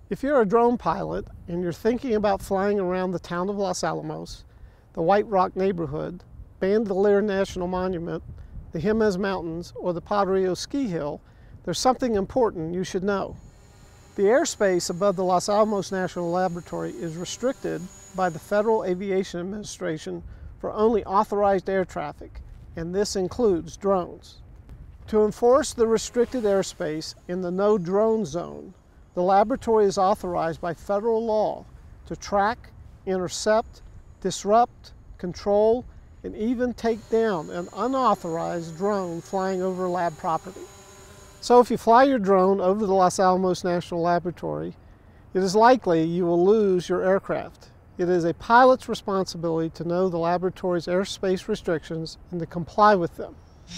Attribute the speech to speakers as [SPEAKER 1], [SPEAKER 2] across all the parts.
[SPEAKER 1] If you're a drone pilot and you're thinking about flying around the town of Los Alamos, the White Rock neighborhood, Bandelier National Monument, the Jemez Mountains, or the Padre Ski Hill, there's something important you should know. The airspace above the Los Alamos National Laboratory is restricted by the Federal Aviation Administration for only authorized air traffic, and this includes drones. To enforce the restricted airspace in the no drone zone, the laboratory is authorized by federal law to track, intercept, disrupt, control, and even take down an unauthorized drone flying over lab property. So if you fly your drone over the Los Alamos National Laboratory, it is likely you will lose your aircraft. It is a pilot's responsibility to know the laboratory's airspace restrictions and to comply with them.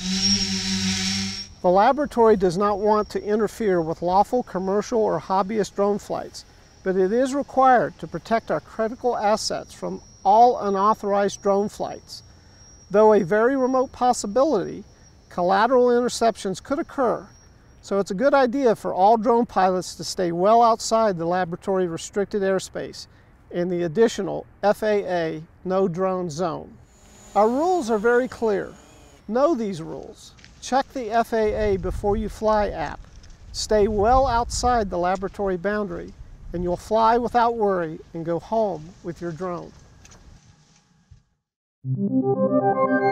[SPEAKER 1] The laboratory does not want to interfere with lawful commercial or hobbyist drone flights, but it is required to protect our critical assets from all unauthorized drone flights. Though a very remote possibility, collateral interceptions could occur, so it's a good idea for all drone pilots to stay well outside the laboratory restricted airspace in the additional FAA no drone zone. Our rules are very clear. Know these rules. Check the FAA Before You Fly app. Stay well outside the laboratory boundary, and you'll fly without worry and go home with your drone.